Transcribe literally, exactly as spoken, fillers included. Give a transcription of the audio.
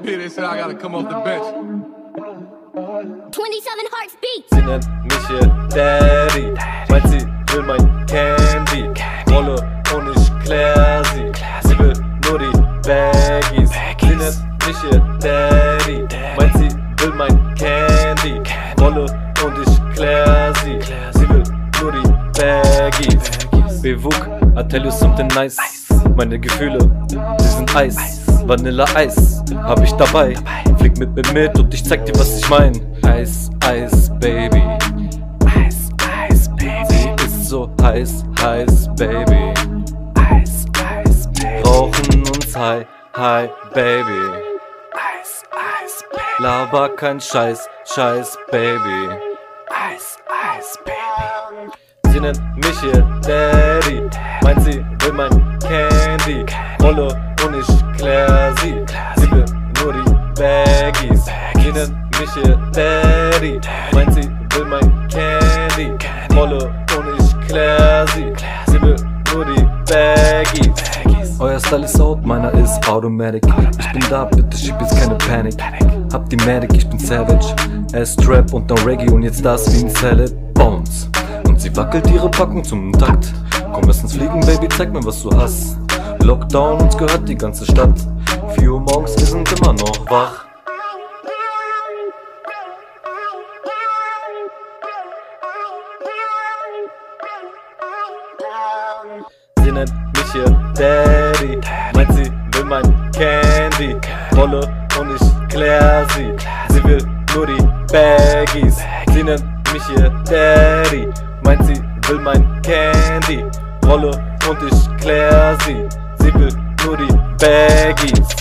P, they said I gotta come off the bench. twenty-seven Hearts Beats. Sie nennt mich hier Daddy, meint sie will mein Candy. Rolle und ich klär sie, sie will nur die Baggies. Sie nennt mich hier Daddy, meint sie will mein Candy. Rolle und ich klär sie, sie will nur die Baggies. Bewug, I tell you something nice. Meine Gefühle, sie sind Eis. Vanille-Eis, hab ich dabei. Flieg mit mir mit und ich zeig dir, was ich mein. Eis, Eis, Baby. Eis, Eis, Baby. Sie ist so heiß, heiß, Baby. Eis, Eis, Baby. Brauchen uns high, high, Baby. Eis, Eis, Baby. Laber kein Scheiß, Scheiß, Baby. Eis, Eis, Baby. Sie nennt mich hier Daddy, meint sie will mein Candy. Rolle und ich klär sie, sie will nur die Baggies. Sie nennt mich hier Daddy, meint sie will mein Candy. Rolle und ich klär sie, sie will nur die Baggies. Euer Style ist out, meiner ist Automatic. Ich bin da, bitte schieb jetzt keine Panik. Hab die Medic, ich bin Savage. S-Trap und dann Reggae und jetzt das wie ein Salad Bones. Und sie wackelt ihre Packung zum Takt. Komm, lass uns fliegen, Baby, zeig mir, was du hast. Lockdown, uns gehört die ganze Stadt. vier Uhr morgens, wir sind immer noch wach. Sie nennt mich hier Daddy, meint sie will mein Candy. Rolle und ich klär sie, sie will nur die Baggies. Sie nennt mich hier Daddy, meint sie will mein Candy. Rolle und ich klär sie, sie will nur die Baggies.